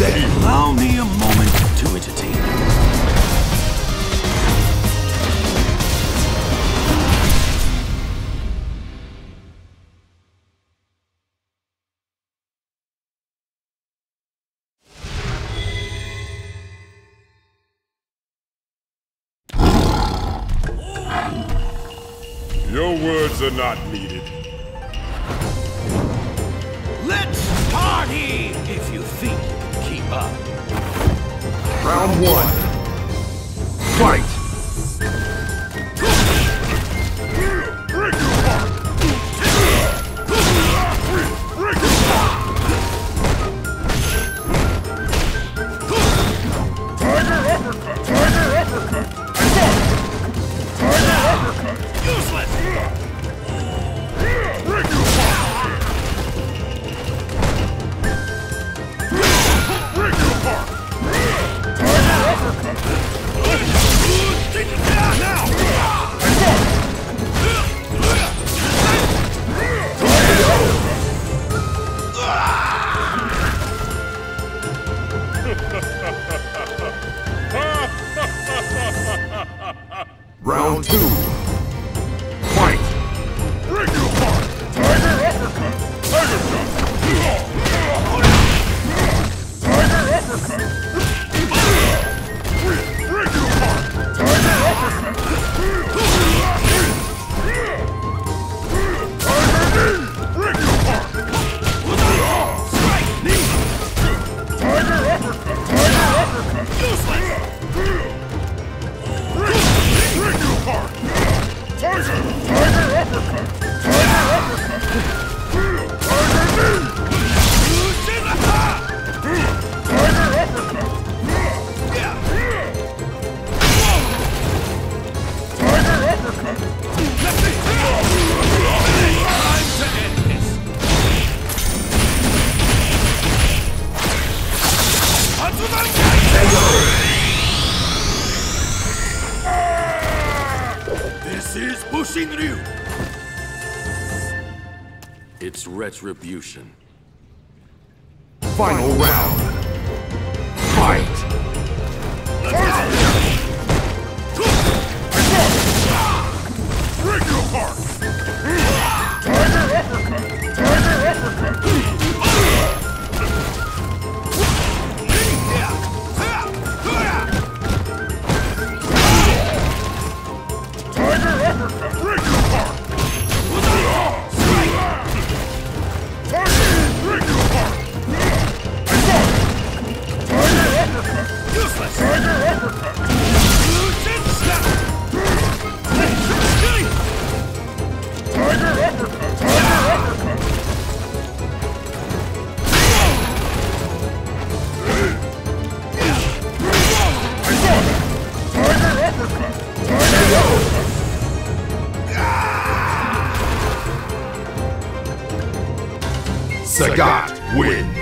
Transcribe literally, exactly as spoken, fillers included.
them. Allow me a moment to entertain you. Your words are not needed. Let's party if you think you can keep up. Round one. Fight! Break your heart! Break your heart! Tiger uppercut! Tiger uppercut! Tiger uppercut! Useless! Break your heart! Break your heart! Tiger uppercut! Now! Round two. Fight! Break your heart! Tiger uppercut! Tiger jump! Tiger uppercut! Break your heart! Tiger uppercut! Tiger knee! Break your heart! Strike! Knee! Tiger uppercut! Tiger uppercut! Useless! Break, break your heart! Tiger! Tiger uppercut! Tiger uppercut! Tiger knee! Tiger uppercut! Yeah! Tiger uppercut! Time to end this! This is Bushinryu! It's retribution. Final round. Fight! Break your heart! Tiger uppercut! Tiger uppercut! Tiger uppercut! Break your heart! Tiger! Break your heart! Tiger uppercut! Useless! Tiger uppercut! Tiger uppercut! Tiger uppercut! I saw that! Tiger uppercut! Tiger uppercut! Sagat wins.